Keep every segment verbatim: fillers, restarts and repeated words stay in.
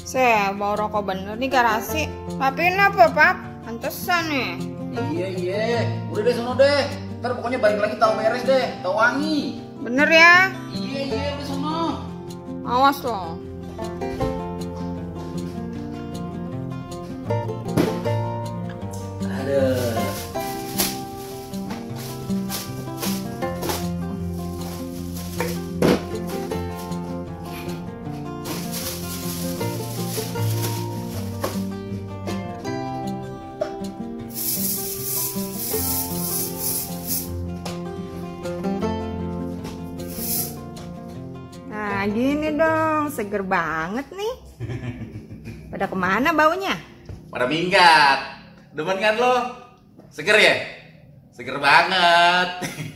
Saya bawa rokok bener nih garasi. Tapi apa pak? Pantesan nih. Iya iya, udah deh sono deh. Ntar pokoknya balik lagi tahu beres deh, tahu wangi. Bener ya? Iya iya, udah sono. Awas loh. Aduh. Nah gini dong, seger banget nih. Pada kemana baunya? Pada minggat. Demen kan lo? Seger ya? Seger banget.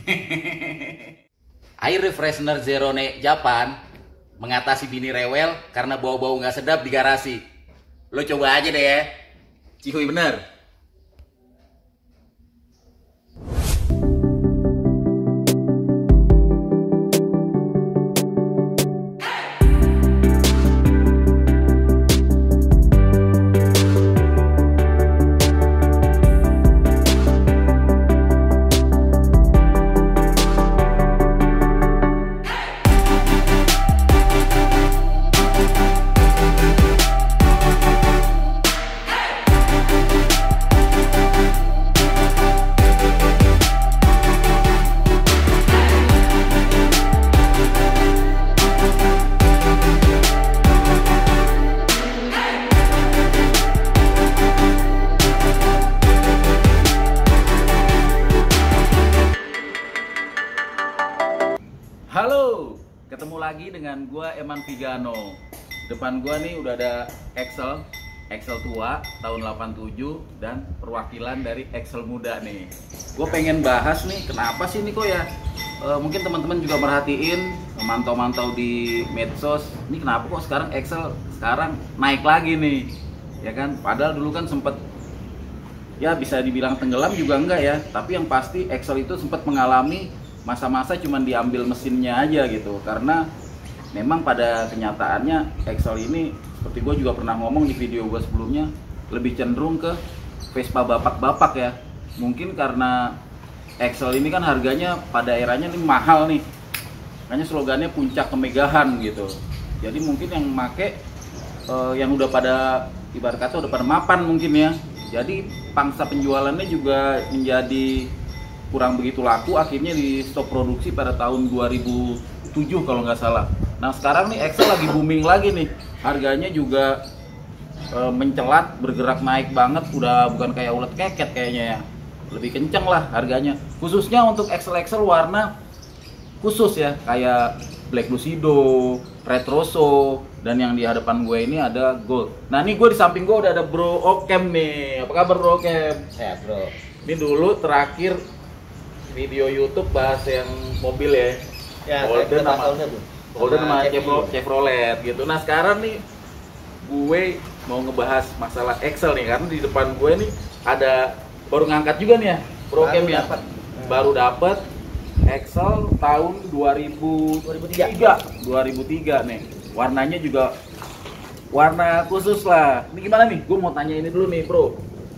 Air refreshener Zerone Japan mengatasi bini rewel karena bau-bau nggak sedap di garasi. Lo coba aja deh ya. Cihuy bener. Halo, ketemu lagi dengan gua Eman Vigano. Depan gua nih udah ada Excel, Excel tua tahun delapan tujuh dan perwakilan dari Excel muda nih. Gue pengen bahas nih, kenapa sih nih kok ya? E, mungkin teman-teman juga merhatiin, mantau-mantau di medsos. Ini kenapa kok sekarang Excel sekarang naik lagi nih? Ya kan? Padahal dulu kan sempet ya bisa dibilang tenggelam juga enggak ya. Tapi yang pasti Excel itu sempat mengalami masa-masa cuman diambil mesinnya aja gitu, karena memang pada kenyataannya Excel ini seperti gue juga pernah ngomong di video gue sebelumnya lebih cenderung ke Vespa bapak-bapak ya. Mungkin karena Excel ini kan harganya pada eranya ini mahal nih, makanya slogannya puncak kemegahan gitu. Jadi mungkin yang make eh, yang udah pada ibarat kata udah pada mapan mungkin ya. Jadi pangsa penjualannya juga menjadi kurang begitu laku, akhirnya di stop produksi pada tahun dua ribu tujuh kalau nggak salah. Nah sekarang nih Excel lagi booming lagi nih, harganya juga e, mencelat, bergerak naik banget, udah bukan kayak ulet keket kayaknya ya, lebih kenceng lah harganya. Khususnya untuk Excel Excel warna khusus ya, kayak Black Lucido, Retroso, dan yang di hadapan gue ini ada Gold. Nah ini gue di samping gue udah ada Bro Okem nih, apa kabar Bro Okem? Sehat bro. Ini dulu terakhir video YouTube bahas yang mobil ya, Ya, Golden sama Golden, Golden sama Chevrolet. Chevrolet gitu. Nah sekarang nih gue mau ngebahas masalah Excel nih, karena di depan gue nih ada baru ngangkat juga nih ya, Bro Kem ya, dapet. baru dapet Excel tahun dua ribu tiga dua ribu tiga nih, warnanya juga warna khusus lah. Ini gimana nih? Gue mau tanya ini dulu nih Bro,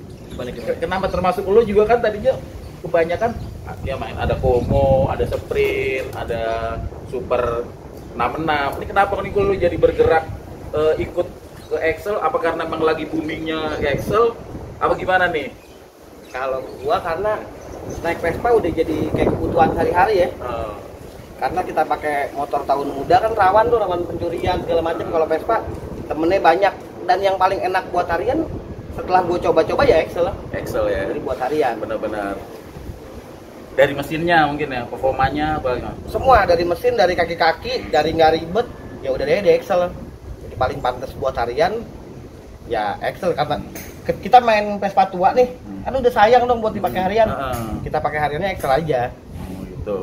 kenapa termasuk lo juga kan tadinya kebanyakan ya main ada Como, ada Sprint, ada Super enam enam. Ini kenapa nih lu jadi bergerak uh, ikut ke Excel? Apa karena memang lagi boomingnya Excel? Apa gimana nih? Kalau gua karena naik Vespa udah jadi kayak kebutuhan sehari-hari ya. Uh, Karena kita pakai motor tahun muda kan rawan tuh, rawan pencurian segala macam. Kalau Vespa temennya banyak, dan yang paling enak buat harian setelah gua coba-coba ya Excel. Excel ya. Jadi buat harian. Benar-benar. Dari mesinnya mungkin ya, performanya bagaimana? Semua dari mesin, dari kaki-kaki, dari nggak ribet, ya udah deh di Excel. Jadi paling pantas buat harian ya Excel, karena kita main Vespa tua nih, Hmm. kan udah sayang dong buat dipakai harian. Uh-uh. Kita pakai hariannya Excel aja. Oh, gitu.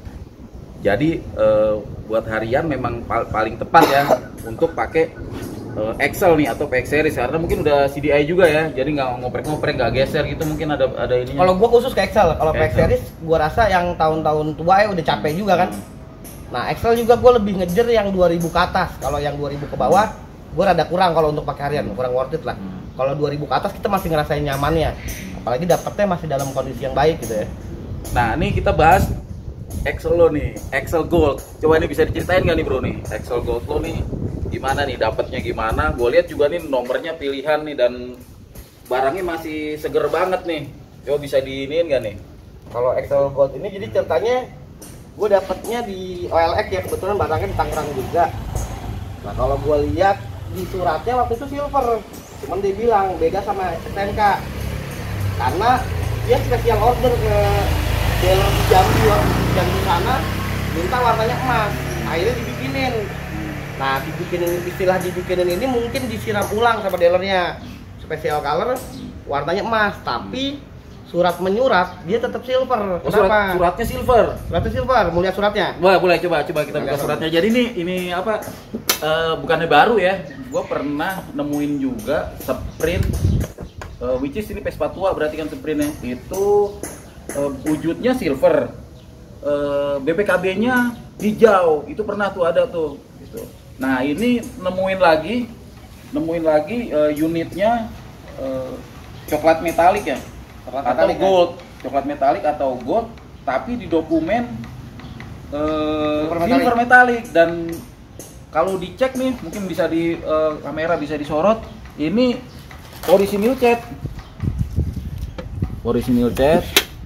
Jadi eh, buat harian memang pal- paling tepat ya untuk pakai uh, Excel nih atau P X series, karena mungkin udah C D I juga ya, jadi nggak ngoprek-ngoprek, nggak geser gitu, mungkin ada ada ininya. Kalau gua khusus ke Excel, kalau P X Excel. series gua rasa yang tahun-tahun tua ya udah capek juga kan. Nah Excel juga gua lebih ngejer yang dua ribu ke atas. Kalau yang dua ribu ke bawah gue rada kurang kalau untuk pakai harian, kurang worth it lah. Hmm. Kalau dua ribu ke atas kita masih ngerasain nyamannya, apalagi dapetnya masih dalam kondisi yang baik gitu ya. Nah, ini kita bahas Excel lo nih, Excel Gold. Coba ini bisa diceritain nggak nih bro nih, Excel Gold lo nih gimana nih, dapatnya gimana? Gue lihat juga nih nomornya pilihan nih dan barangnya masih seger banget nih. Coba bisa diinin nggak nih? Kalau Excel Gold ini jadi ceritanya gue dapetnya di O L X ya, kebetulan barangnya di Tangerang juga. Nah kalau gue lihat di suratnya waktu itu silver, cuman dia bilang beda sama S N K karena dia spesial order ke dealer di Jambi, di Jambi sana minta warnanya emas, akhirnya dibikinin. Nah dibikinin, istilah dibikinin ini mungkin disiram ulang sama dealernya, special color warnanya emas, tapi surat menyurat dia tetap silver. Oh, Kenapa? surat, suratnya silver. Suratnya silver, mau lihat suratnya? Wah, boleh coba coba kita buka suratnya. Jadi ini ini apa? Uh, bukannya baru ya. Gua pernah nemuin juga sprint uh, which is ini Vespa tua berarti kan sprintnya. Itu uh, wujudnya silver. Uh, B P K B-nya hijau. Itu pernah tuh ada tuh gitu. Nah, ini nemuin lagi nemuin lagi uh, unitnya uh, coklat metalik ya. Coklat atau metalik, gold, ya? Coklat metalik atau gold, tapi di dokumen uh, silver metalik. Dan kalau dicek nih, mungkin bisa di uh, kamera bisa disorot, ini orisinil cat, orisinil cat,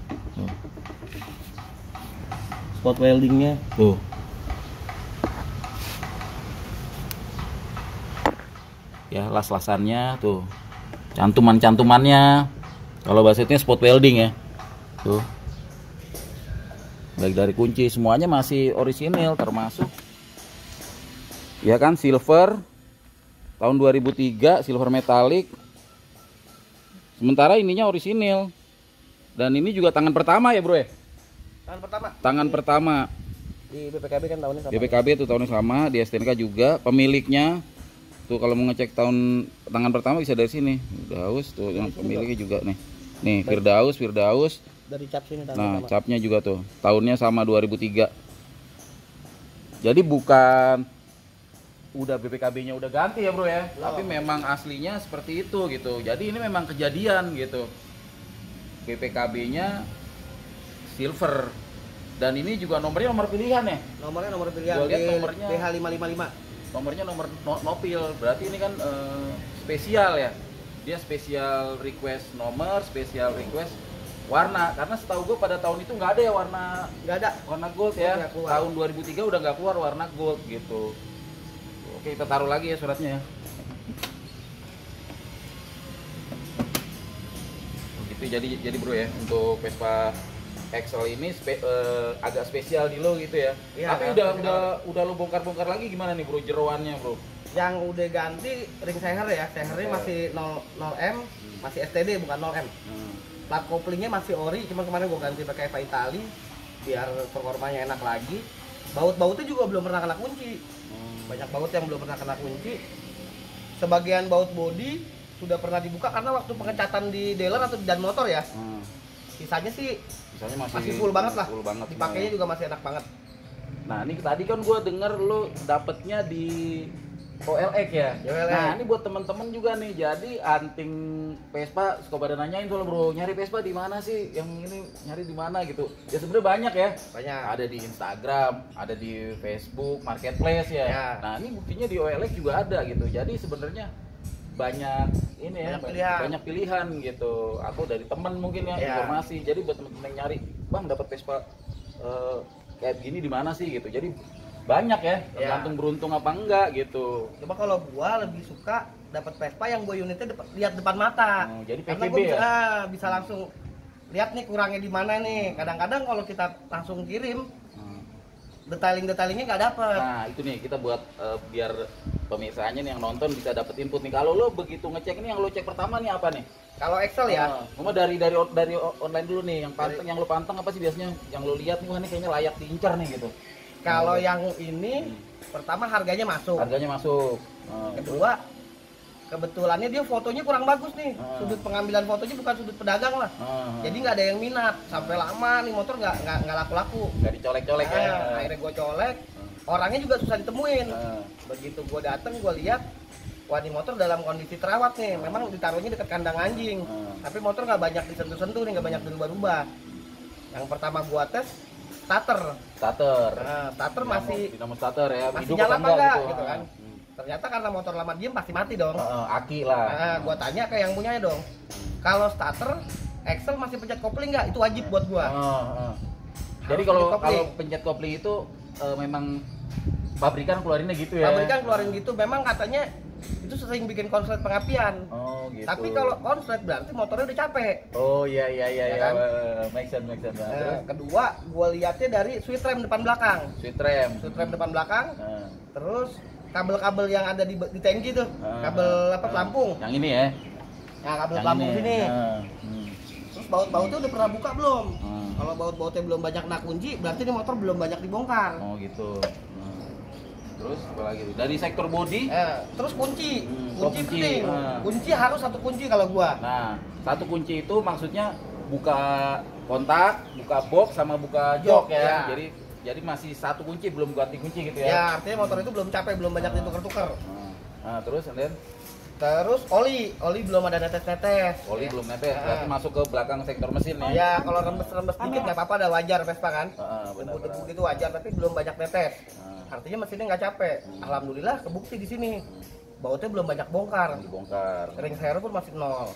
Spot weldingnya tuh. Ya, las-lasannya tuh, cantuman-cantumannya. Kalau bahasanya spot welding ya, tuh. Baik dari kunci semuanya masih orisinil, termasuk ya kan silver tahun dua ribu tiga, silver metalik. Sementara ininya orisinil. Dan ini juga tangan pertama ya bro ya? Tangan pertama. Tangan pertama. Di B P K B kan tahunnya sama. B P K B tuh tahunnya sama, di S T N K juga. Pemiliknya tuh kalau mau ngecek tahun tangan pertama bisa dari sini. Firdaus tuh yang pemiliknya juga nih. Nih, Firdaus, Firdaus. Dari cap sini tangan Nah, pertama. capnya juga tuh. Tahunnya sama dua ribu tiga. Jadi bukan udah B P K B-nya udah ganti ya, Bro ya. Loh. Tapi memang aslinya seperti itu gitu. Jadi ini memang kejadian gitu. B P K B-nya silver. Dan ini juga nomornya nomor pilihan ya. Nomornya nomor pilihan. Gua lihat di nomornya. B H lima lima lima. Nomornya nomor no, nopil. Berarti ini kan eh, spesial ya. Dia spesial request nomor, spesial request warna. Karena setahu gue pada tahun itu nggak ada ya warna Nggak ada. warna gold ya. Nggak keluar. Tahun dua ribu tiga udah nggak keluar warna gold gitu. Oke, kita taruh lagi ya suratnya ya. Gitu jadi jadi bro ya, untuk Vespa Excel ini spe, eh, agak spesial di lo gitu ya. Iya, Tapi agak udah spesial. udah udah lo bongkar-bongkar lagi gimana nih bro jeroannya bro? Yang udah ganti ring seher ya. Sehernya masih nol M, masih S T D bukan nol M. Hmm. Plat koplingnya masih ori, cuman kemarin gua ganti pakai Eva Itali biar performanya enak lagi. Baut-bautnya juga belum pernah kena kunci. Hmm. Banyak baut yang belum pernah kena kunci. Sebagian baut bodi sudah pernah dibuka karena waktu pengecatan di dealer atau dan motor ya. Hmm. Sisanya sih Misalnya masih, masih full banget lah. Full banget. Dipakainya juga masih enak banget. Nah ini tadi kan gue denger lo dapetnya di O L X ya. O L X. Nah ini buat temen-temen juga nih. Jadi anting Vespa suka pada nanyain soal bro, nyari Vespa di mana sih? Yang ini nyari di mana gitu? Ya sebenarnya banyak ya. Banyak. Ada di Instagram, ada di Facebook, Marketplace ya. Ya. Nah ini buktinya di O L X juga ada gitu. Jadi sebenarnya banyak ini ya, Banyak pilihan. banyak pilihan gitu. Atau dari temen mungkin ya, Ya. informasi. Jadi buat temen-temen yang nyari, bang dapat Vespa eh, kayak gini di mana sih gitu. Jadi banyak ya, tergantung beruntung apa enggak gitu. Coba kalau gua lebih suka dapat Vespa yang gua unitnya depan, lihat depan mata. Oh, jadi Karena P K B gua bisa, ya? ah, bisa langsung lihat nih kurangnya di mana nih. Kadang-kadang kalau kita langsung kirim, Hmm. detailing-detailingnya nggak dapet. Nah itu nih kita buat eh, biar pemirsaannya nih yang nonton bisa dapat input nih. Kalau lo begitu ngecek ini, yang lo cek pertama nih apa nih? Kalau Excel ya, Oh, cuma dari dari dari online dulu nih. Yang panteng, yang lo panteng apa sih biasanya? Yang lo lihat nih, wah ini kayaknya layak diincar nih gitu. kalau yang ini pertama harganya masuk. Harganya masuk. Oh, Kedua, kebetulannya dia fotonya kurang bagus nih. Ah. Sudut pengambilan fotonya bukan sudut pedagang lah. oh, Jadi nggak ada yang minat. Sampai lama nih motor nggak nggak nggak laku-laku. nggak dicolek-colek ya. Nah, akhirnya gue colek. Orangnya juga susah ditemuin. Ah. Begitu gue dateng, gue lihat wah ini motor dalam kondisi terawat nih, memang ditaruhnya dekat kandang anjing, Hmm. tapi motor nggak banyak disentuh-sentuh nih, nggak banyak dirubah-rubah. Yang pertama gua tes starter, Starter. nah, starter Dinamo- masih dinamo starter ya. masih Hidup nyala apa enggak gitu, gitu kan. Hmm. Ternyata karena motor lama diem pasti mati dong. Heeh, aki lah. Nah, gua tanya ke yang punyanya dong, kalau starter Axle masih pencet kopling nggak? Itu wajib buat gua. Heeh, heeh. Jadi Harus kalau di kopling. kalau pencet kopling itu eh, memang pabrikan keluarinnya gitu ya. Pabrikan keluarin gitu, memang katanya itu sering bikin konslet pengapian. Oh gitu. Tapi kalau konslet berarti motornya udah capek. Oh iya iya iya Ya ya, kan? make sense make sense. Nah, Nah, terus kedua, gua lihatnya dari switch rem depan belakang. sweet rem. Switch rem depan belakang, Nah, terus kabel-kabel yang ada di, di tangki tuh, nah, kabel apa nah. pelampung. Yang ini ya. Nah, kabel Yang pelampung ini. sini. Nah, hmm. Terus baut-bautnya udah pernah buka belum? Hmm. Kalau baut-bautnya belum banyak kena kunci, berarti ini motor belum banyak dibongkar. Oh gitu. Nah. Terus apa lagi? Dari sektor body. Eh, terus kunci, Hmm, kunci kunci. penting. Ah. Kunci harus satu kunci kalau gua. Nah, satu kunci itu maksudnya buka kontak, buka box sama buka jok Jok, ya. ya. Jadi jadi masih satu kunci belum ganti kunci gitu Ya, ya. artinya motor itu belum capek, belum banyak ditukar-tukar. Nah, nah, terus and then Terus oli, oli belum ada netes-netes. oli Ya. belum netes, berarti Ah. masuk ke belakang sektor mesin ya. Ya, kalau rembes-rembes dikit nggak apa-apa, ada wajar Vespa kan. Heeh, benar. Debu-debu gitu wajar, tapi belum banyak netes. Nah, Artinya mesinnya nggak capek. Alhamdulillah kebukti di sini. Bautnya belum banyak bongkar. dibongkar. Ring servo pun masih nol.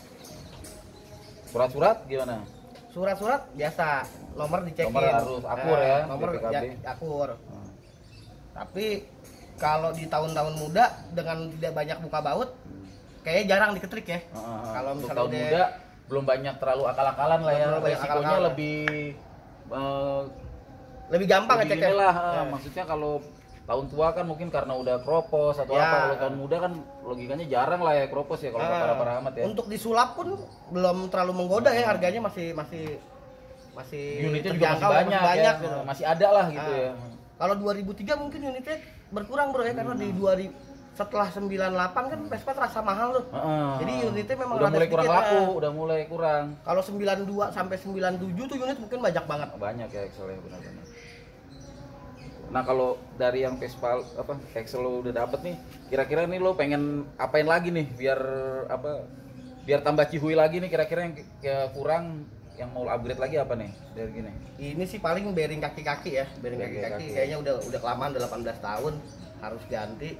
Surat-surat gimana? Surat-surat biasa, nomor dicekin. Nomor harus akur ya, Nomor B P K B. ya, akur. Hmm. Tapi kalau di tahun-tahun muda dengan tidak banyak buka baut, kayaknya jarang diketrik ya. Heeh, Kalau untuk misalnya tahun udah- muda belum banyak terlalu akal-akalan lah ya. Belum terlalu banyak Resikonya akal-akalan. lebih eh, Lebih gampang lebih ngeceknya. inilah, eh, Ya. maksudnya kalau tahun tua kan mungkin karena udah kropos atau Ya. apa. Kalau tahun muda kan logikanya jarang lah ya kropos ya kalau Ah, para-para amat ya. Untuk disulap pun belum terlalu menggoda ya, harganya masih masih masih Unitnya juga masih terjangkau, banyak, banyak ya. gitu. Masih ada lah gitu Ah. ya. Kalau dua ribu tiga mungkin unitnya berkurang bro ya, karena di dua ribu setelah sembilan puluh delapan kan Vespa terasa mahal tuh. Heeh. Jadi unitnya memang udah rada mulai kurang sedikit, laku, ah. udah mulai kurang. Kalau sembilan puluh dua sampai sembilan puluh tujuh tuh unit mungkin banyak banget. Banyak ya Excel ya, benar-benar. Nah kalau dari yang Vespa apa Excel lo udah dapet nih, kira-kira nih lo pengen apain lagi nih biar apa biar tambah cihuy lagi nih, kira-kira yang ya, kurang, yang mau upgrade lagi apa nih dari gini? Ini sih paling bearing kaki-kaki ya, bearing Bearing kaki-kaki kaki. kayaknya udah udah kelamaan, udah delapan belas tahun, harus ganti.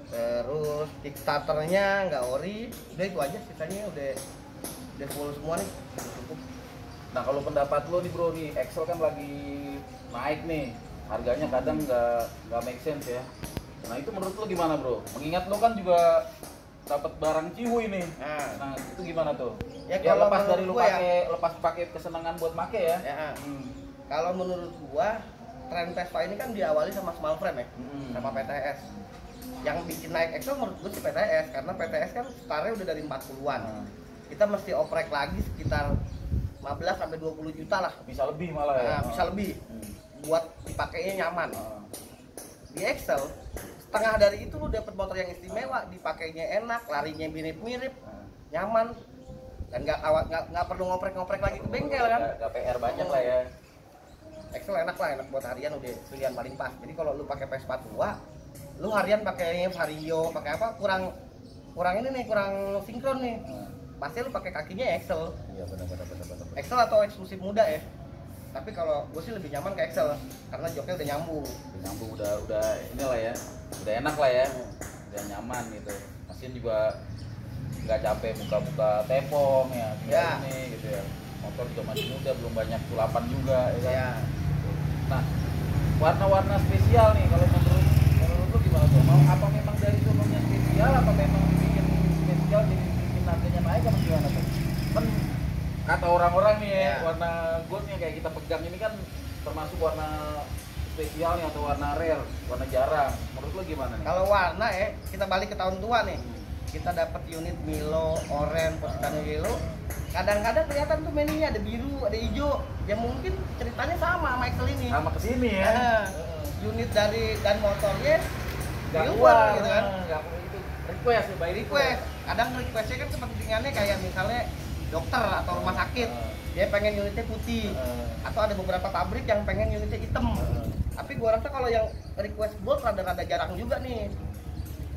Terus kickstarternya nggak ori, udah itu aja, sisanya udah udah full semua nih, udah cukup. Nah kalau pendapat lo nih bro, nih Excel kan lagi naik nih, harganya kadang nggak nggak make sense ya. Nah itu menurut lo gimana bro? Mengingat lo kan juga dapat barang cihuy nih. Nah, Nah itu gimana tuh? Ya, Ya, kalau lepas dari menurut lo gua ya- pakai, lepas pakai kesenangan buat make ya. ya, Hmm. kalau menurut gua tren Vespa ini kan diawali sama small frame ya, Hmm. sama P T S. Yang bikin naik Excel menurut gua sih P T S, karena P T S kan startnya udah dari empat puluhan. Hmm. Kita mesti oprek lagi sekitar lima belas sampai dua puluh juta lah. Bisa lebih malah ya. Nah, bisa lebih. Hmm. Buat dipakainya nyaman. Ah. Di Excel setengah dari itu lu dapet motor yang istimewa, dipakainya enak, larinya mirip-mirip, Ah. nyaman, dan nggak awak nggak nggak perlu ngoprek-ngoprek lagi ke bengkel kan. Nggak- nggak P R banyak lah ya. Excel enak lah, enak buat harian, udah pilihan paling pas. Jadi kalau lu pakai Vespa tua, lu harian pakai Vario, pakai apa, kurang kurang ini nih, kurang sinkron nih. Ah. Pasti lu pakai kakinya Excel. Iya benar-benar benar-benar. Excel atau eksklusif muda ya. Tapi kalau gue sih lebih nyaman ke Excel karena joknya udah nyambung. Udah nyambung, udah udah inilah ya, udah enak lah ya, udah nyaman gitu. Mesin juga nggak capek buka-buka tepong ya, tinggal Ya. ini gitu ya. Motor juga masih muda, belum banyak sulapan juga ya kan? Ya. Nah, warna-warna spesial nih kalau menurut menurut lu gimana tuh? Mau apa memang dari sononya spesial, apa memang bikin spesial jadi bikin harganya naik apa gimana tuh? Kan kata orang-orang nih ya, Ya. warna gold yang kayak kita pegang ini kan termasuk warna spesialnya atau warna rare, warna jarang. Menurut lu gimana nih? Kalau warna ya, kita balik ke tahun tua nih. Kita dapat unit Milo, Orange, Positano Yellow. Kadang-kadang kelihatan tuh menunya ada biru, ada hijau. Ya mungkin ceritanya sama sama Excel ini. Sama kesini ya. Nah, unit dari dan motornya Gak silver keluar gitu kan. Gak itu request ya, by Request. Kadang requestnya kan kepentingannya kayak misalnya dokter atau rumah sakit. Ah. Dia pengen unitnya putih. Ah. Atau ada beberapa pabrik yang pengen unitnya hitam. Ah. Tapi gua rasa kalau yang request gold rada-rada jarang juga nih.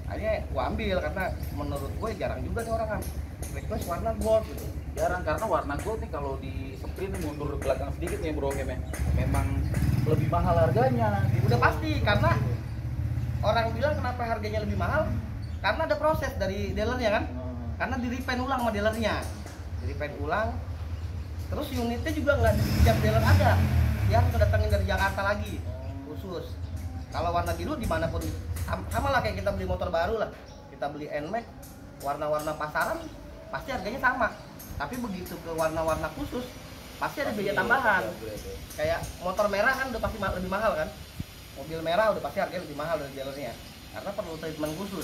Akhirnya gua ambil karena menurut gue jarang juga nih orang kan request warna gold gitu. Jarang, karena warna gold nih kalau di sprint mundur ke belakang sedikit nih bro, Kem, ya. Memang lebih mahal harganya. Udah pasti, karena orang bilang kenapa harganya lebih mahal, karena ada proses dari dealernya kan, Hmm. karena di repaint ulang sama dealernya, di repaint ulang, terus unitnya juga nggak di setiap dealer ada, dia harus kedatangin dari Jakarta lagi khusus. Kalau warna biru dimanapun sam- sama lah kayak kita beli motor baru lah, kita beli N MAX warna-warna pasaran pasti harganya sama, tapi begitu ke warna-warna khusus pasti ada biaya tambahan. Kayak motor merah kan udah pasti ma- lebih mahal kan, mobil merah udah pasti harganya lebih mahal dari dealernya karena perlu treatment khusus.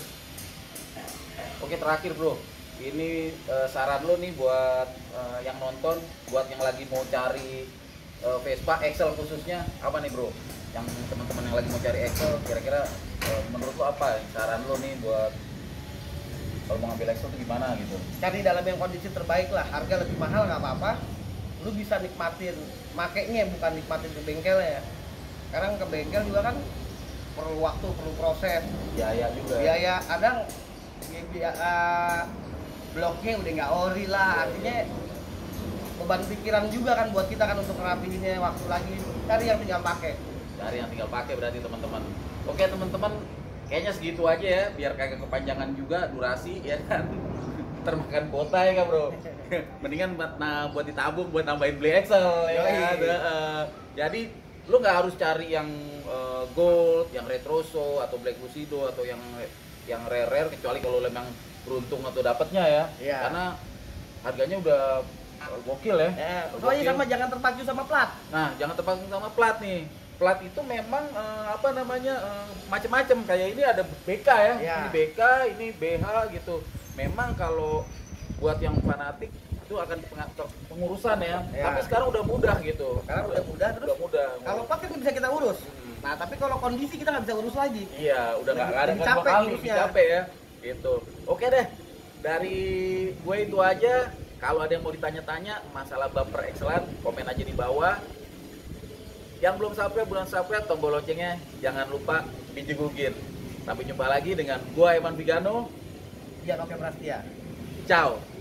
Oke, terakhir bro, ini eh, saran lo nih buat eh, yang nonton, buat yang lagi mau cari eh, Vespa Excel khususnya apa nih bro? Yang teman-teman yang lagi mau cari Excel, kira-kira eh, menurut lo apa saran lo nih buat kalau mau ngambil Excel tuh gimana gitu? Cari dalam yang kondisi terbaik lah, harga lebih mahal nggak apa-apa, lu bisa nikmatin makainya, bukan nikmatin ke bengkel ya. Sekarang ke bengkel juga kan perlu waktu, perlu proses, Biaya juga. biaya kadang ya, biaya, uh, bloknya udah nggak ori lah, artinya beban pikiran juga kan buat kita kan untuk ngerapiinnya, waktu lagi cari yang tinggal pakai. Dari yang tinggal pakai berarti teman-teman. Oke teman-teman, kayaknya segitu aja ya, biar kagak kepanjangan juga durasi ya kan. Termakan kuota ya kan bro. Mendingan buat nah buat ditabung buat nambahin beli Excel ya kan. Uh, jadi lu nggak harus cari yang uh, gold, yang retroso atau black lucido atau yang yang rare rare, kecuali kalau memang beruntung atau dapatnya ya. Iya. Karena harganya udah uh, gokil ya. Ya, Gokil. pokoknya sama jangan terpacu sama plat. Nah, jangan terpaku sama plat nih. Plat itu memang eh, apa namanya eh, macam-macam. Kayak ini ada B K ya. Ya. Ini B K, ini B H gitu. Memang kalau buat yang fanatik itu akan penga- pengurusan ya. Ya. Tapi sekarang udah mudah gitu. Sekarang udah mudah, terus udah mudah. Kalau plat kan bisa kita urus. Hmm. Nah, tapi kalau kondisi kita nggak bisa urus lagi. Iya, udah nggak Lebih- ada lebih kan dua capek kali, lebih ngurusnya. capek ya. Gitu. Oke deh. Dari gue itu aja. Kalau ada yang mau ditanya-tanya masalah bumper Excelan, komen aja di bawah. Yang belum subscribe, belum subscribe, tombol loncengnya jangan lupa dijegugin. Sampai jumpa lagi dengan gua Eman Vigano. Biar oke Prastia. Ciao.